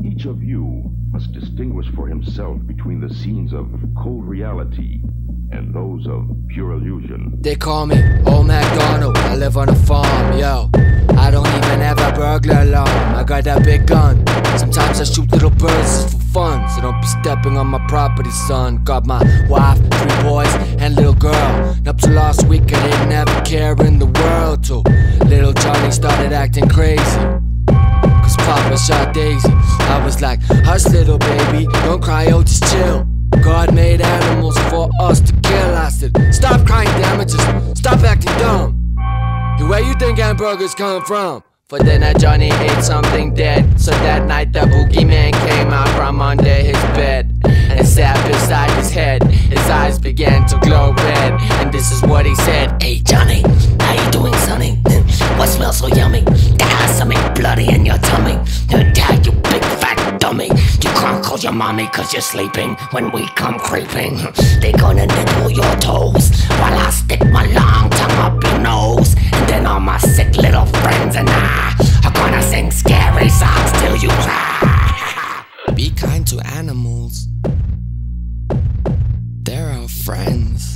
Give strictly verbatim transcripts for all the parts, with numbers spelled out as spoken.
Each of you must distinguish for himself between the scenes of cold reality and those of pure illusion. They call me Old MacDonald, I live on a farm, yo. I don't even have a burglar alarm, I got that big gun. Sometimes I shoot little birds just for fun, so don't be stepping on my property, son. Got my wife, three boys, and little girl. And up to last week I didn't have a care in the world, till little Johnny started acting crazy. Cause Papa shot Daisy. I was like, hush little baby, don't cry, oh just chill. God made animals for us to kill. I said, stop crying, damn it, just stop acting dumb. Hey, where you think hamburgers come from? For dinner Johnny ate something dead. So that night the boogeyman came out from under his bed and sat beside his head. His eyes began to glow red, and this is what he said. Hey Johnny, how you doing sonny? What smells so yummy? There's something bloody in your tummy. Dad, you big fat dummy. You can't call your mommy cause you're sleeping. When we come creeping, they gonna nibble your toes while I stick my long tongue up your nose. And then all my sick little friends and I are gonna sing scary songs till you cry. Be kind to animals, they're our friends.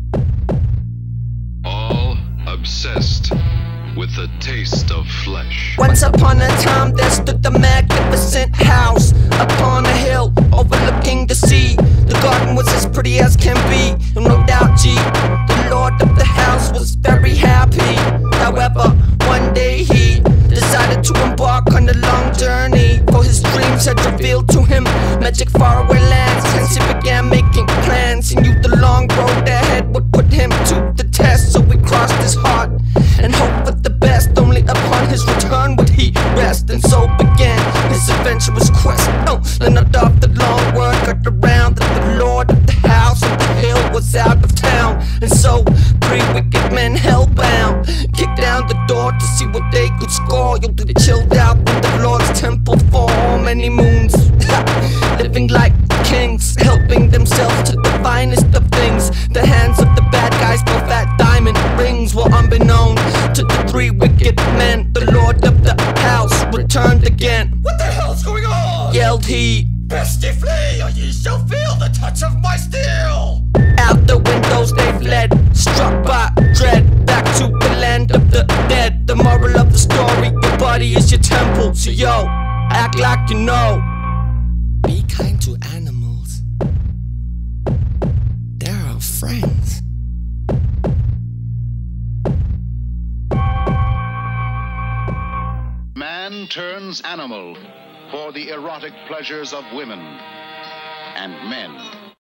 All obsessed with the taste of flesh. Once upon a time there stood the magnificent house upon a hill overlooking the sea. The garden was as pretty as can be, no doubt G. The lord of the house was very happy. However, one day he decided to embark on a long journey, for his dreams had revealed to him magic faraway lands. Hence he began making plans. He knew the long road ahead would put him to the test, so he crossed his heart and hoped for the best. Only upon his return would he rest, and so began his adventurous quest. Oh, then off the long word got around that the lord of the house on the hill was out of town. And so three wicked men hellbound kicked down the door to see what they could score. Yo, they chilled out in the Lord's temple for many moons, living like kings, helping themselves to the finest of things. The hands of the bad guys for fat diamond rings were unbeknown to the three wicked men. The lord of the house returned again. What the hell's going on? Yelled he, Bestie flee, or ye shall feel the touch of my steel. out the windows they fled, struck by dread, back to the land of the dead. The moral of the story, your body is your temple, so yo, act like you know. Be kind to animals, they're our friends. Man turns animal for the erotic pleasures of women and men.